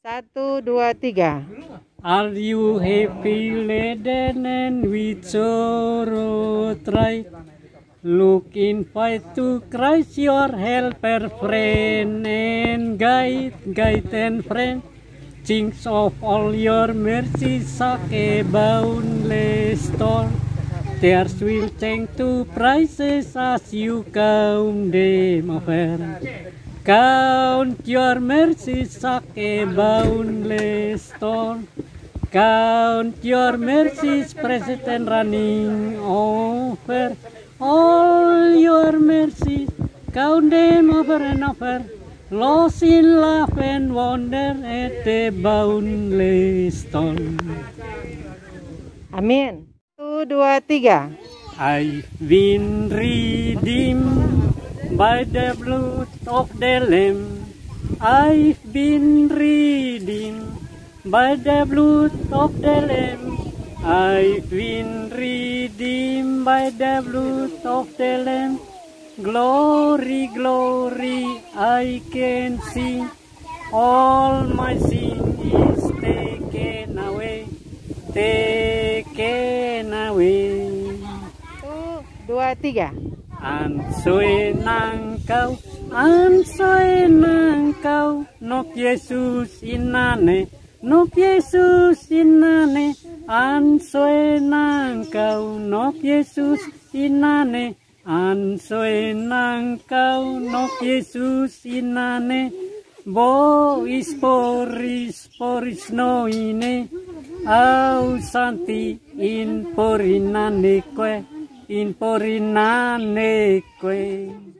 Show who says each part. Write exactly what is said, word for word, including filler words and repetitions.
Speaker 1: Satu, dua, tiga.
Speaker 2: Are you happy laden and with sorrow try? Looking fight to Christ your helper friend and guide, guide and friend. Think of all your mercies, suck a boundless store. Tears will change to prices as you count them over. Count your mercies, suck a boundless store. Count your mercies, present and running over. All your mercies, count them over and over. Lost in love and wonder at the boundless store.
Speaker 1: Amin. Satu, dua, tiga.
Speaker 2: I've been redeemed by the blood of the Lamb. I've been redeemed by the blood of the Lamb. I've been redeemed by the blood of the Lamb. Glory, glory, I can sing. All my sin is taken away, taken away.
Speaker 1: Satu, dua, tiga.
Speaker 2: Ansoy nang kau, ansoy nang kau, nok Yesus inane, nok Yesus inane, ansoy nang kau, nok Yesus inane, ansoy nang kau, nok Yesus inane, bo is poris poris noine, au santi in porinane kwe. In porinane kwe.